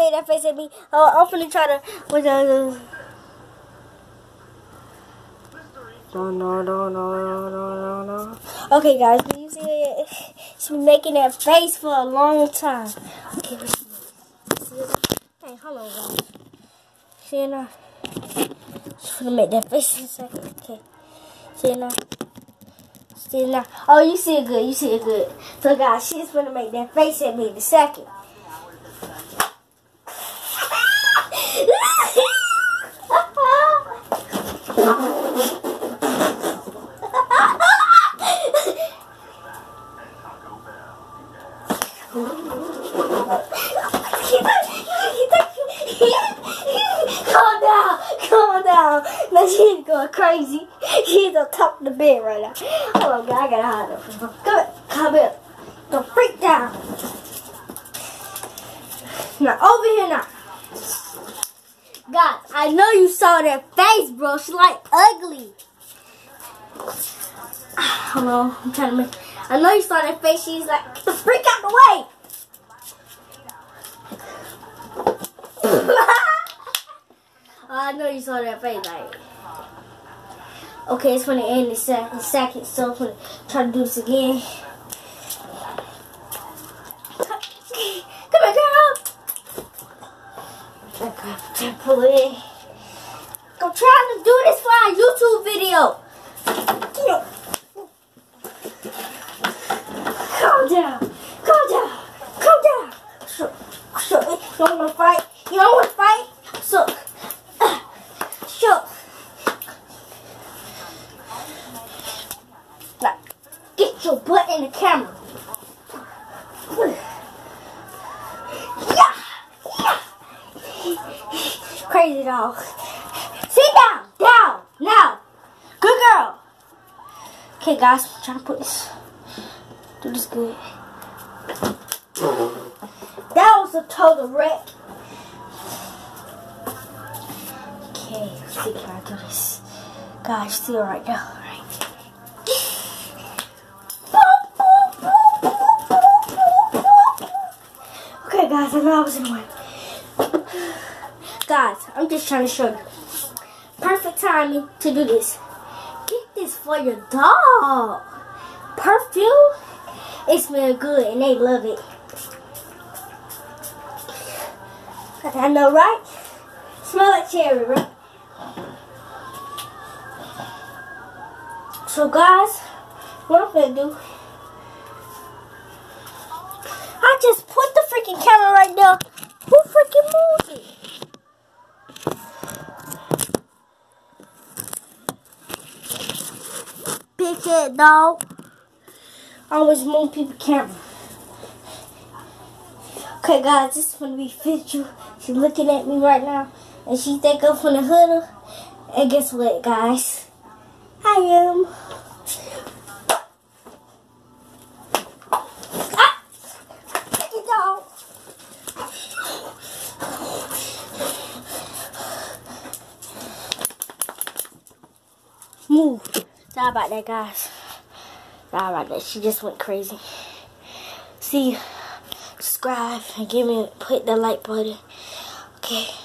made that face at me. I'm finna try to. No. Okay, guys, can you see it? She's been making that face for a long time. Okay, let's see it. Hey, hold on, guys. See it now? She's gonna make that face in a second. Okay. See it now? See it now? Oh, you see it good. You see it good. So, guys, she's gonna make that face at me in a second. Calm down. Now she's going crazy. She's on top of the bed right now. Hold on, guys. I gotta hide her from her. Come here. Don't freak down. Now, over here now. Guys, I know you saw that face, bro. She's like ugly. Hold on. I'm trying to make... I know you saw that face. She's like, get the freak out the way. I know you saw that face, like. Okay, it's gonna end in a second, so I'm gonna try to do this again. Come here, girl. Okay, pull it in. I'm trying to do this for our YouTube video. Calm down. So, you don't wanna fight? You don't wanna fight? So. Now, get your butt in the camera. Yeah. Crazy dog. Sit down. Now. Good girl. Okay, guys, I'm trying to put this. Do this good. That was a total wreck. Okay, let's see, can I do this? Guys, see it right now, right? Okay, guys, I know I was in the way. Guys, I'm just trying to show you. Perfect timing to do this. Get this for your dog. Perfume. It smells good and they love it. I know, right? Smell like cherry, right? So, guys, what I'm gonna do? I just put the freaking camera right there. Who freaking moved it? Big head dog. I always move people's camera. Okay, guys, this is gonna be Fitchu. She's looking at me right now, and she think I'm gonna hurt her. And guess what, guys? I am. Take it down. Move. Sorry about that, guys. Sorry about that. She just went crazy. See, subscribe and put the like button. Okay.